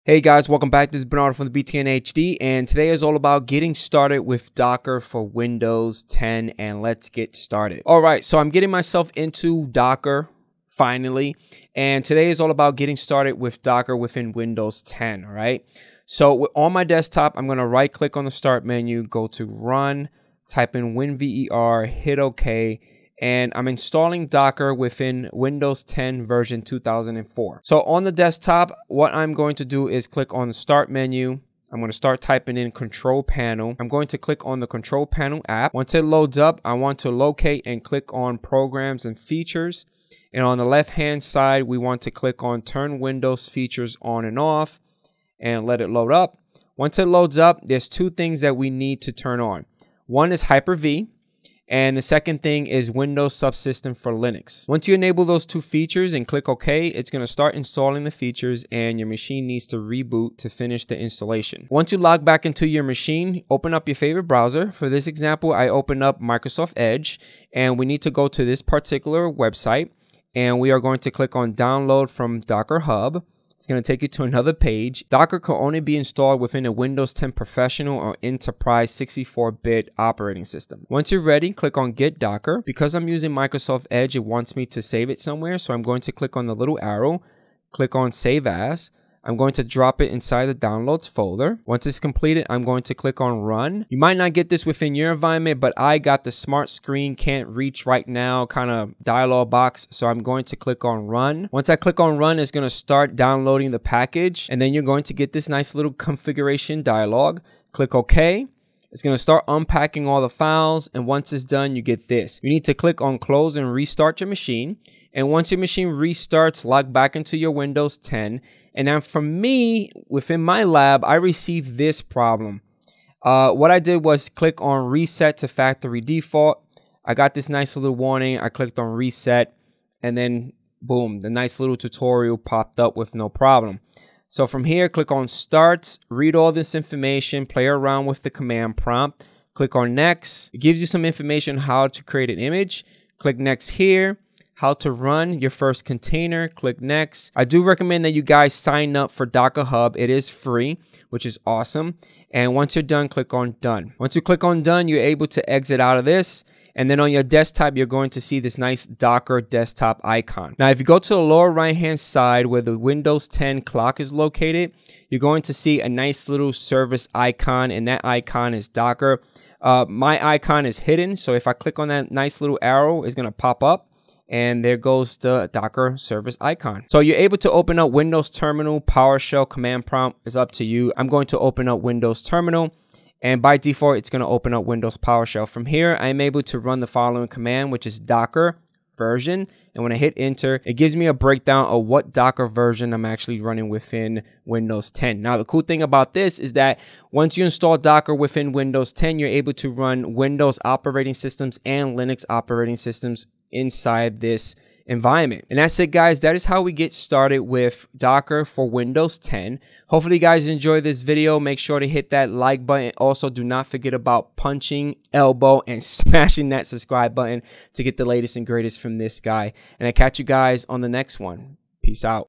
Hey guys, welcome back. This is Bernardo from the BTNHD, and today is all about getting started with Docker for Windows 10, and let's get started. All right, so I'm getting myself into Docker finally, and today is all about getting started with Docker within Windows 10, all right? So on my desktop, I'm going to right click on the start menu, go to run, type in WinVer, hit OK, and I'm installing Docker within Windows 10 version 2004. So on the desktop, what I'm going to do is click on the start menu. I'm going to start typing in control panel. I'm going to click on the control panel app. Once it loads up, I want to locate and click on programs and features. And on the left hand side, we want to click on turn Windows features on and off and let it load up. Once it loads up, there's two things that we need to turn on. One is Hyper-V. And the second thing is Windows Subsystem for Linux. Once you enable those two features and click OK, it's going to start installing the features and your machine needs to reboot to finish the installation. Once you log back into your machine, open up your favorite browser. For this example, I open up Microsoft Edge and we need to go to this particular website and we are going to click on download from Docker Hub. It's going to take you to another page. Docker can only be installed within a Windows 10 Professional or Enterprise 64-bit operating system. Once you're ready, click on Get Docker. Because I'm using Microsoft Edge, it wants me to save it somewhere. So I'm going to click on the little arrow, click on Save As. I'm going to drop it inside the downloads folder. Once it's completed, I'm going to click on run. You might not get this within your environment, but I got the smart screen can't reach right now kind of dialog box. So I'm going to click on run. Once I click on run, it's going to start downloading the package. And then you're going to get this nice little configuration dialog. Click OK. It's going to start unpacking all the files. And once it's done, you get this. You need to click on close and restart your machine. And once your machine restarts, log back into your Windows 10. And now for me, within my lab, I received this problem. What I did was click on reset to factory default. I got this nice little warning. I clicked on reset and then boom, the nice little tutorial popped up with no problem. So from here, click on start, read all this information, play around with the command prompt, click on next. It gives you some information how to create an image. Click next here. How to run your first container, click next. I do recommend that you guys sign up for Docker Hub. It is free, which is awesome. And once you're done, click on done. Once you click on done, you're able to exit out of this. And then on your desktop, you're going to see this nice Docker desktop icon. Now, if you go to the lower right-hand side where the Windows 10 clock is located, you're going to see a nice little service icon, and that icon is Docker. My icon is hidden, so if I click on that nice little arrow, it's going to pop up. And there goes the Docker service icon. So you're able to open up Windows Terminal, PowerShell, command prompt is up to you. I'm going to open up Windows Terminal. And by default, it's going to open up Windows PowerShell. From here, I'm able to run the following command, which is Docker version. And when I hit enter, it gives me a breakdown of what Docker version I'm actually running within Windows 10. Now, the cool thing about this is that once you install Docker within Windows 10, you're able to run Windows operating systems and Linux operating systems inside this environment. And that's it, guys. That is how we get started with Docker for Windows 10. Hopefully you guys enjoy this video. Make sure to hit that like button. Also, do not forget about punching elbow and smashing that subscribe button to get the latest and greatest from this guy. And I catch you guys on the next one. Peace out.